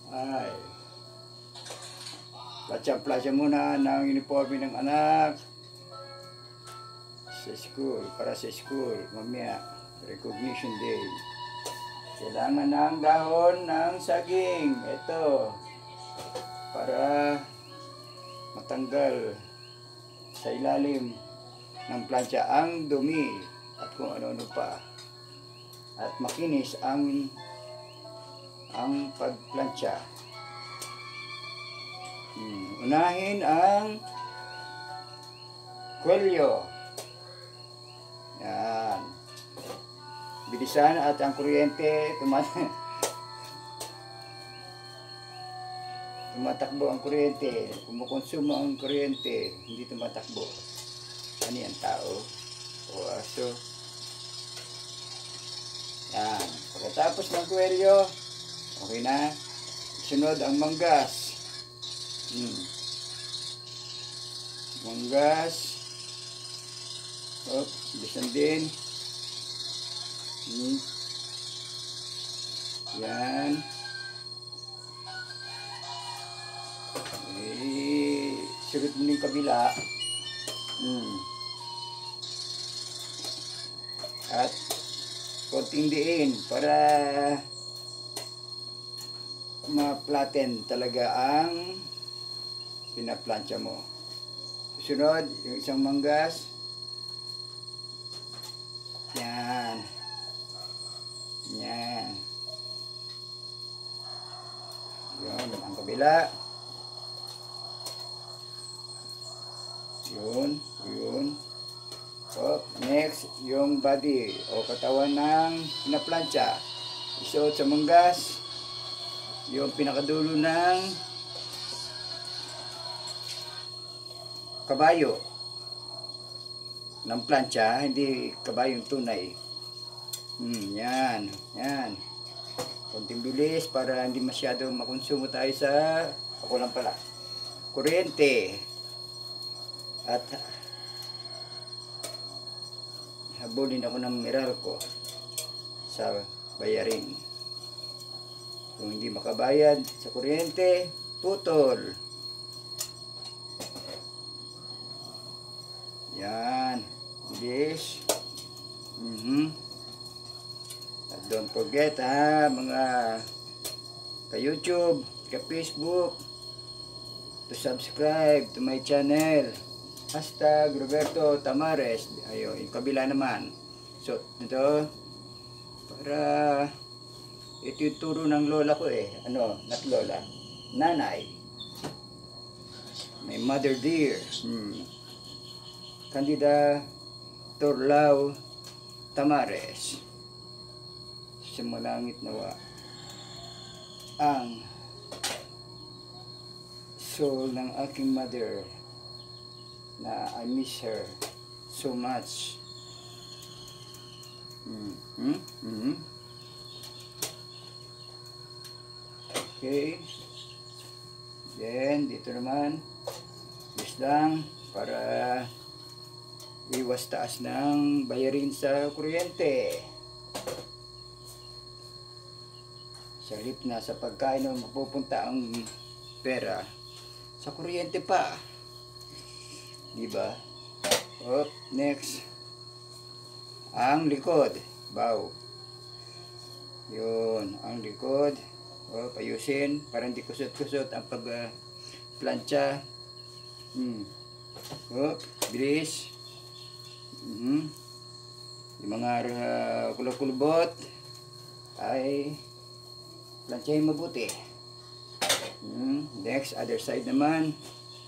Ay, platsa-platsa muna ng uniforme ng anak sa school, para sa school, mamaya, recognition day. Kailangan ng dahon ng saging. Ito, para matanggal sa ilalim ng plancha ang dumi at kung ano-ano pa. At makinis ang pagplancha. Unahin ang kwelyo. Yan. Bilisan at ang kuryente tumatakbo ang kuryente. Kumukonsumo ang kuryente, hindi tumatakbo. Ano yan, tao o aso? Yan. Pagkatapos ng kwelyo, okay na. Sunod ang manggas. Manggas. Bilisan din. Yan. Sunod mo yung kabila. At konting diin para ma-flatten talaga ang pinaplansya mo. Susunod, yung isang manggas. Yan. Yan. Yun, ang kabila. Yun. Next, yung body o katawan ng pinaplansya. Isuot sa manggas. Yung pinakadulo ng kabayo ng plancha, hindi kabayong tunay. Yan. Konting bilis para hindi masyado makonsumo tayo sa kuryente. At habulin ako ng Meralco sa bayarin. Kung hindi makabayad sa kuryente, putol. Yan. Bilis. At don't forget mga ka-YouTube, ka-Facebook, to subscribe to my channel. #Roberto Tamares. Ayun, yung kabila naman. So, ito, para ito yung turo ng lola ko not lola, nanay. My mother dear. Candida Torlao Tamares. Sumalangit nawa ang soul ng aking mother, na I miss her so much. Okay. Then, dito naman, just lang para iwas taas ng bayarin sa kuryente. Sa halip na sa pagkain na mapupunta ang pera, sa kuryente pa. Diba? Next. Ang likod. Bow. Yun. Ang likod. Ayusin. Para hindi kusot-kusot ang pagplancha. Bilis. Yung mga kulot-kulbot ay planchahin mabuti. Next, other side naman.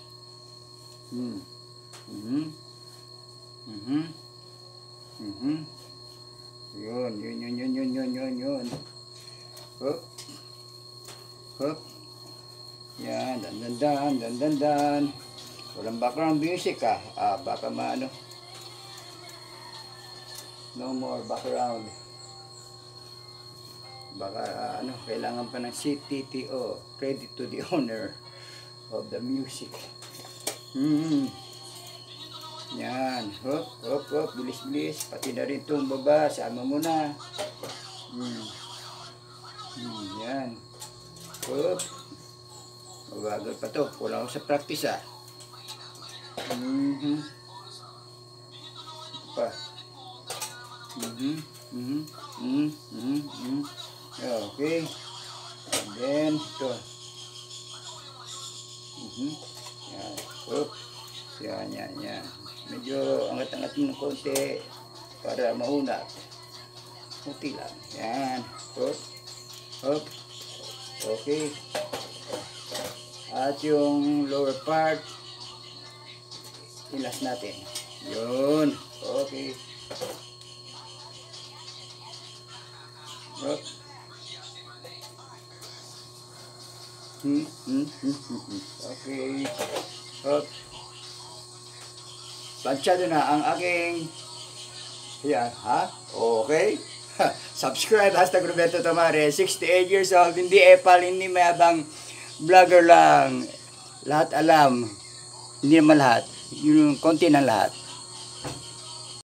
Yun. Hop. Yan, dan. Walang background music baka maano. No more background. Baka kailangan pa ng CTTO, credit to the owner of the music. Yan, hop, bilis, pati na rin itong baba, sama mo na. Yan. Up. Mabagal pa to. Kulang ako sa practice ah. Pa. Okay. And then, ito. Yan. Up. Yan. Medyo angat-angat mo ng konti para maunat. Kunti lang. Yan. Up. Okay. At yung lower part, ilas natin. Yun. Okay. Up. Okay. Up. Planchado na ang aking yan, ha? Okay. Subscribe, #Roberto Tamare, 68 years old, hindi epal, hindi mayabang, vlogger lang. Lahat alam. Hindi naman lahat. Yung konti ng lahat.